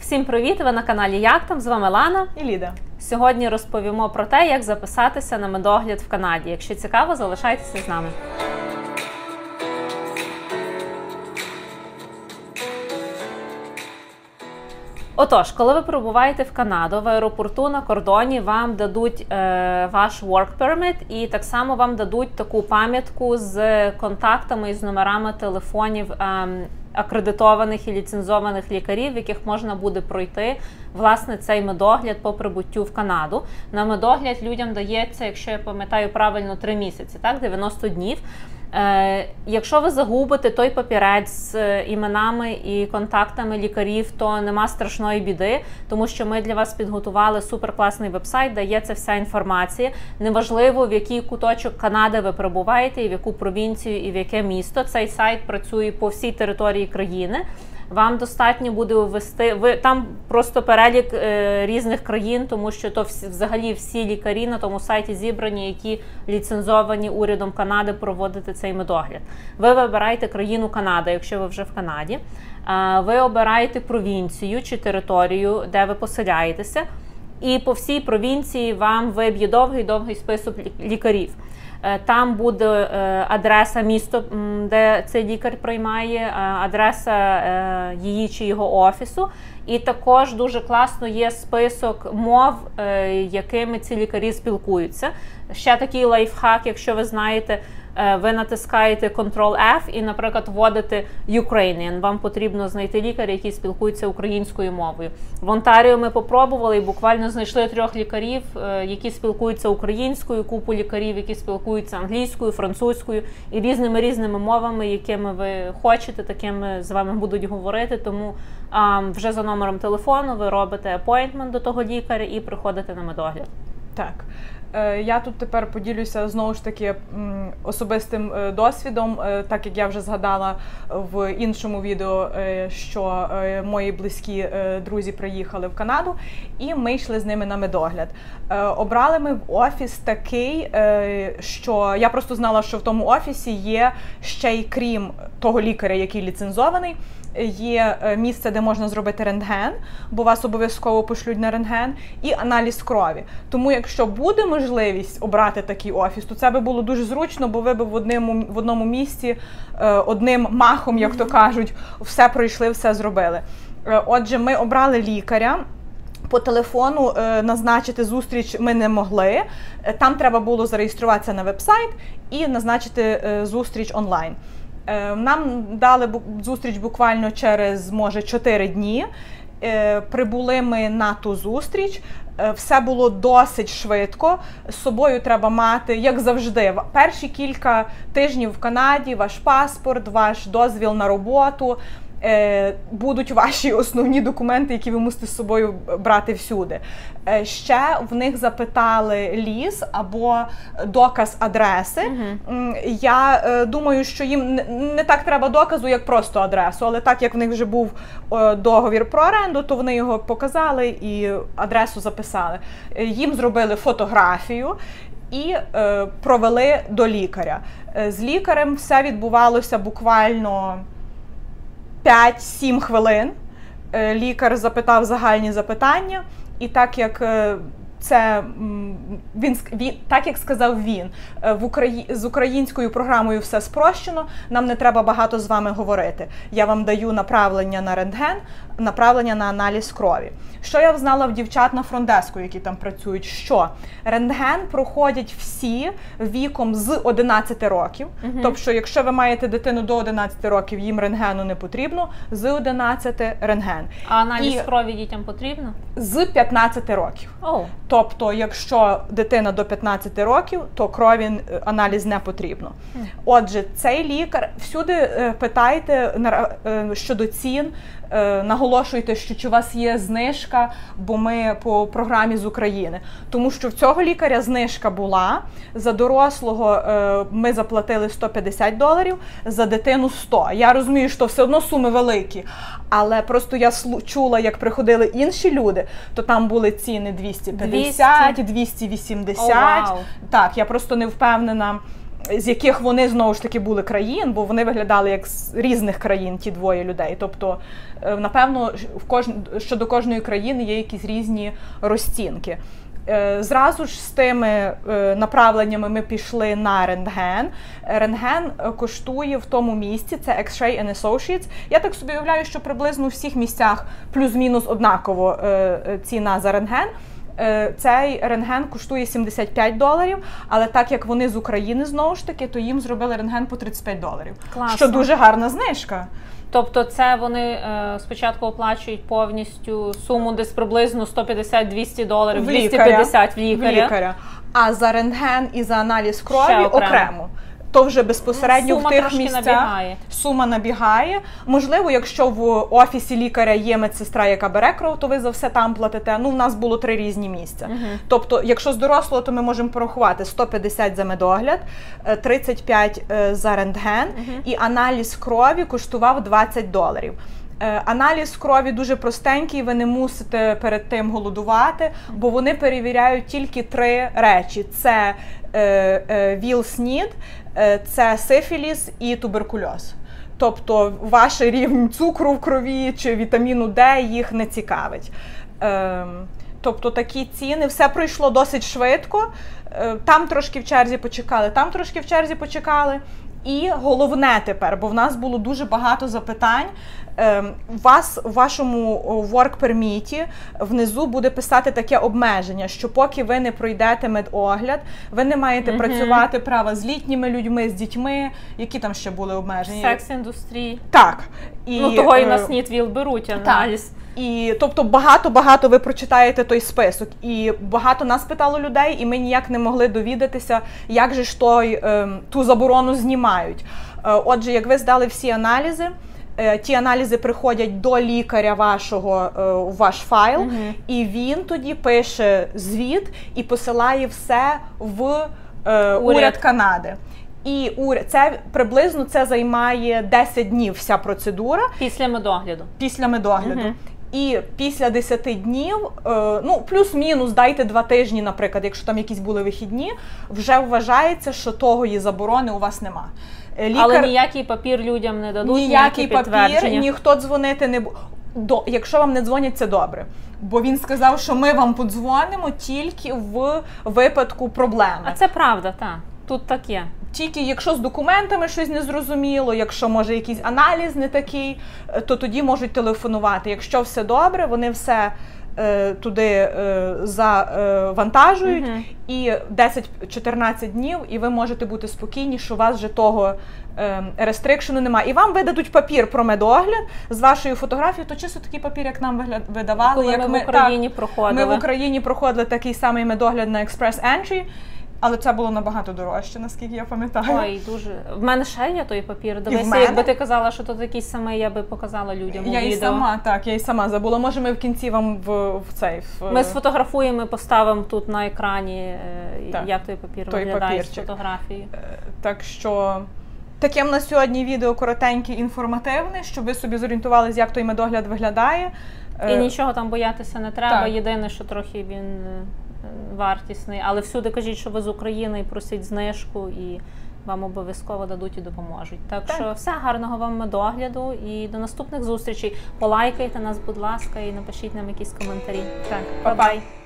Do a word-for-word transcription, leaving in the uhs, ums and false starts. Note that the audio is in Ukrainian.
Всім привіт! Ви на каналі Як там? З вами Лана і Ліда. Сьогодні розповімо про те, як записатися на медогляд в Канаді. Якщо цікаво, залишайтеся з нами. Отож, коли ви прибуваєте в Канаду, в аеропорту на кордоні вам дадуть е, ваш work permit і так само вам дадуть таку пам'ятку з контактами і з номерами телефонів е, акредитованих і ліцензованих лікарів, в яких можна буде пройти, власне, цей медогляд по прибуттю в Канаду. На медогляд людям дається, якщо я пам'ятаю правильно, три місяці, так, дев'яносто днів. Е, якщо ви загубите той папірець з іменами і контактами лікарів, то нема страшної біди, тому що ми для вас підготували суперкласний вебсайт, де є ця вся інформація. Неважливо, в який куточок Канади ви перебуваєте, і в яку провінцію, і в яке місто. Цей сайт працює по всій території країни. Вам достатньо буде ввести, ви там просто перелік е, різних країн, тому що то всі, взагалі всі лікарі на тому сайті зібрані, які ліцензовані урядом Канади проводити цей медогляд. Ви вибираєте країну Канада, якщо ви вже в Канаді. Е, ви обираєте провінцію чи територію, де ви поселяєтеся, і по всій провінції вам виб'є довгий-довгий список лікарів. Там буде адреса міста, де цей лікар приймає, адреса її чи його офісу. І також дуже класно є список мов, якими ці лікарі спілкуються. Ще такий лайфхак, якщо ви знаєте, ви натискаєте контрол еф і, наприклад, вводите Ukrainian. Вам потрібно знайти лікаря, який спілкується українською мовою. В Онтаріо ми попробували і буквально знайшли трьох лікарів, які спілкуються українською, купу лікарів, які спілкуються англійською, французькою і різними-різними мовами, якими ви хочете, такими з вами будуть говорити. Тому а, вже за номером телефону ви робите appointment до того лікаря і приходите на медогляд. Так. Я тут тепер поділюся, знову ж таки, особистим досвідом, так як я вже згадала в іншому відео, що мої близькі друзі приїхали в Канаду, і ми йшли з ними на медогляд. Обрали ми в офіс такий, що я просто знала, що в тому офісі є ще й крім того лікаря, який ліцензований, є місце, де можна зробити рентген, бо вас обов'язково пошлють на рентген, і аналіз крові. Тому якщо буде можливість обрати такий офіс, то це би було дуже зручно, бо ви б в одному, в одному місці одним махом, як то кажуть, все пройшли, все зробили. Отже, ми обрали лікаря. По телефону е, назначити зустріч ми не могли. Там треба було зареєструватися на веб-сайт і назначити е, зустріч онлайн. Е, нам дали зустріч буквально через, може, чотири дні. Е, прибули ми на ту зустріч. Е, все було досить швидко. З собою треба мати, як завжди, перші кілька тижнів в Канаді ваш паспорт, ваш дозвіл на роботу. Будуть ваші основні документи, які ви мусите з собою брати всюди. Ще в них запитали ліз або доказ адреси. Uh-huh. Я думаю, що їм не так треба доказу, як просто адресу, але так як в них вже був договір про оренду, то вони його показали і адресу записали. Їм зробили фотографію і провели до лікаря. З лікарем все відбувалося буквально п'ять-сім хвилин. Лікар запитав загальні запитання, і так як це він, він так як сказав він, в Украї... з українською програмою все спрощено, нам не треба багато з вами говорити. Я вам даю направлення на рентген, направлення на аналіз крові. Що я знала в дівчат на фронтдеску, які там працюють, що рентген проходять всі віком з одинадцяти років. Угу. Тобто, якщо ви маєте дитину до одинадцяти років, їм рентгену не потрібно, з одинадцяти рентген. А аналіз І... крові дітям потрібно? З п'ятнадцяти років. Oh. Тобто, якщо дитина до п'ятнадцяти років, то крові аналіз не потрібно. Отже, цей лікар, всюди питайте щодо цін, наголошуйте, що чи у вас є знижка, бо ми по програмі з України. Тому що в цього лікаря знижка була, за дорослого ми заплатили сто п'ятдесят доларів, за дитину сто. Я розумію, що все одно суми великі, але просто я чула, як приходили інші люди, то там були ціни двісті п'ятдесят, двісті вісімдесят. Oh, wow. Так, я просто не впевнена, з яких вони, знову ж таки, були країн, бо вони виглядали як з різних країн, ті двоє людей. Тобто, напевно, в кож... щодо кожної країни є якісь різні розцінки. Зразу ж з тими направленнями ми пішли на рентген. Рентген коштує в тому місці, це X-Ray and Associates. Я так собі уявляю, що приблизно у всіх місцях плюс-мінус однаково ціна за рентген. Цей рентген коштує сімдесят п'ять доларів, але так як вони з України, знову ж таки, то їм зробили рентген по тридцять п'ять доларів. Класно. Що дуже гарна знижка. Тобто це вони е, спочатку оплачують повністю суму десь приблизно сто п'ятдесят - двісті доларів, двісті п'ятдесят в лікаря. в лікаря. А за рентген і за аналіз крові окремо. окремо. То вже безпосередньо сума в тих місцях набігає. сума набігає. Можливо, якщо в офісі лікаря є медсестра, яка бере кров, то ви за все там платите. Ну, в нас було три різні місця. Uh-huh. Тобто, якщо з дорослого, то ми можемо порахувати сто п'ятдесят за медогляд, тридцять п'ять за рентген, uh-huh. і аналіз крові коштував двадцять доларів. Аналіз крові дуже простенький, ви не мусите перед тим голодувати, бо вони перевіряють тільки три речі. Це е, е, ВІЛ-СНІД, е, це сифіліс і туберкульоз. Тобто ваш рівень цукру в крові чи вітаміну Д їх не цікавить. Е, тобто такі ціни. Все пройшло досить швидко. Е, там трошки в черзі почекали, там трошки в черзі почекали. І головне тепер, бо в нас було дуже багато запитань, у вас у вашому work permit внизу буде писати таке обмеження, що поки ви не пройдете медогляд, ви не маєте uh-huh. працювати права з літніми людьми, з дітьми, які там ще були обмеження. Секс-індустрії. Так. І, ну, того і на СНІД ВІЛ беруть аналіз. Так. І, тобто, багато-багато ви прочитаєте той список. І багато нас питало людей, і ми ніяк не могли довідатися, як же ж той, ем, ту заборону знімають. Е, отже, як ви здали всі аналізи, е, ті аналізи приходять до лікаря вашого е, у ваш файл, угу. і він тоді пише звіт і посилає все в е, уряд. уряд Канади. І це приблизно це займає десять днів вся процедура. Після медогляду. Після медогляду. Угу. І після десяти днів, ну, плюс-мінус, дайте два тижні, наприклад, якщо там якісь були вихідні, вже вважається, що того її заборони у вас нема. Лікар... Але ніякий папір людям не дадуть, ніякий папір, ніхто дзвонити не буде. До, якщо вам не дзвонять, це добре. Бо він сказав, що ми вам подзвонимо тільки в випадку проблеми. А це правда, так. Тут так є. Тільки якщо з документами щось незрозуміло, якщо, може, якийсь аналіз не такий, то тоді можуть телефонувати. Якщо все добре, вони все е, туди е, завантажують, угу. і десять-чотирнадцять днів, і ви можете бути спокійні, що у вас вже того е, рестрикшену немає. І вам видадуть папір про медогляд з вашою фотографією, то чисто такий папір, як нам видавали. Коли як ми, ми в Україні так, проходили. Ми в Україні проходили такий самий медогляд на Express Entry. Але це було набагато дорожче, наскільки я пам'ятаю. Ой, дуже. В мене ще є той папір. Дивися, якби ти казала, що то такий самий, я би показала людям у я відео. Я і сама, так, я і сама забула. Може, ми в кінці вам в, в цей... В... Ми сфотографуємо, поставимо тут на екрані, так, як той папір той виглядає папірчик. З фотографії. Так що... Таке в нас сьогодні відео коротеньке, інформативне, щоб ви собі зорієнтувалися, як той медогляд виглядає. І нічого там боятися не треба. Так. Єдине, що трохи він... вартісний, але всюди кажіть, що ви з України, і просіть знижку, і вам обов'язково дадуть і допоможуть. Так, так що все, гарного вам медогляду і до наступних зустрічей. Полайкайте нас, будь ласка, і напишіть нам якісь коментарі. Так, па-па.